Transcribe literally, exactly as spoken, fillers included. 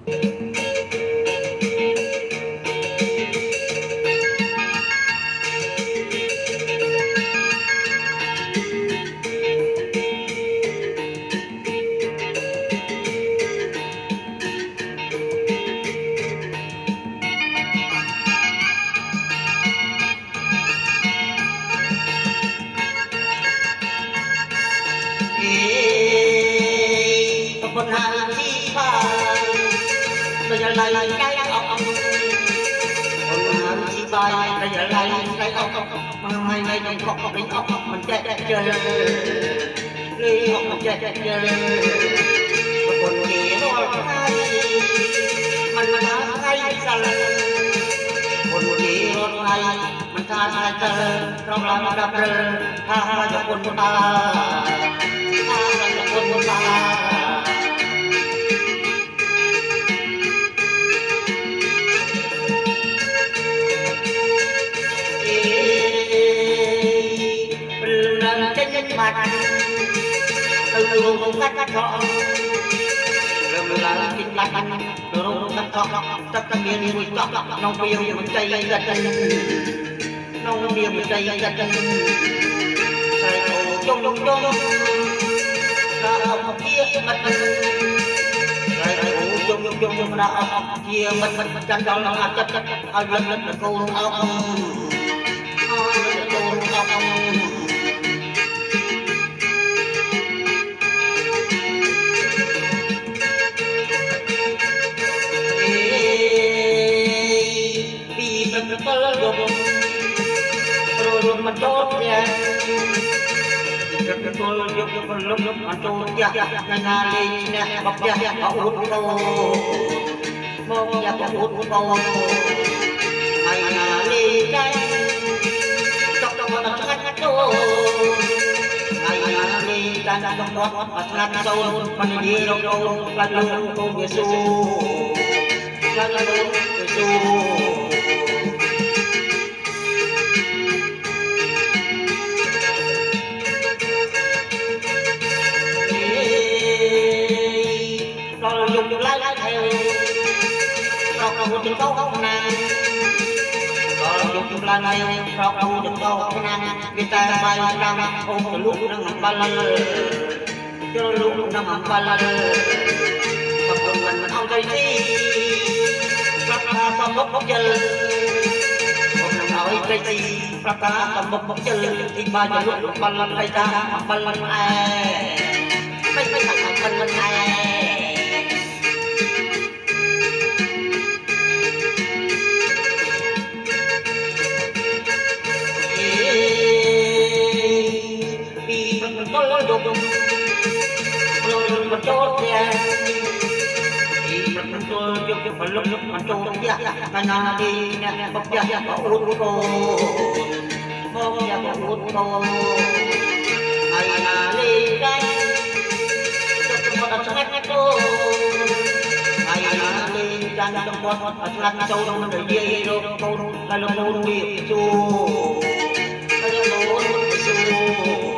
คนหาที่พายก็จะไล่ไล่เอาคนหาที่พายก็จะไล่ไล่เอามันไม่ไม่ต้องขอบไม่เอามันแจ๊ะเจอเลยเอามันแจ๊ะเจอคนที่รอดไทยมันมันหาไทยสั่นคนที่รอดไทยมันทานอะไรเจอเราเราดับเรือถ้าเราจะคนตาถ้าเราจะคนตาmặt từ từ cùng cắt cắt trọ rồi là kinh bạch rồi cắt trọ tất cả miền mùi trọ nông bia mình cay gật nông bia mình cay gật sai cổ trong trong trong ra học kia mặt mặt sai cổ trong trong trong ra học kia mặt mặt chân đó là chất chất ai lần lần là cô ông ai cô ông mình tốt nha, tôi lúc lúc lúc mà tôi ya ngày nào đi nè bọc ya bảo hút câu, mong ya bảo hút câu, ngày nào đi đây, trong trong nó ngắt ngắt câu, ngày nào đi đang đang trong đó mà ngắt câu, mình đi đâu đâu là luôn câu Giêsu, là luôn Giêsu. Dùng lại lại theo rau cầu đừng câu không nàng rồi dùng lại lại rau cầu đừng câu không nàng người ta bay năm ôm từ lúc năm hàng ba lần cho lúc năm hàng ba lần tập trung mình mình không thấy gì bắt ta tầm bốc bốc chân một lần nói cái gì bắt ta tầm bốc bốc chân thì ba giờ lúc ba lần tay ta ba lần ai mấy mấy thằng ba lần ai tôi dùng rồi mình tốt nha mình tôi dùng cái phần lúc lúc mình tốt nha ngày nào đi nè bọc ya bảo hút cô bọc ya bảo hút cô ngày nào đi đây cho tôi đặt ngắt cô ngày nào đi đang trong con ngắt sâu trong đời dây rồi cô là lòng cô nuôi chú là lòng cô nuôi chú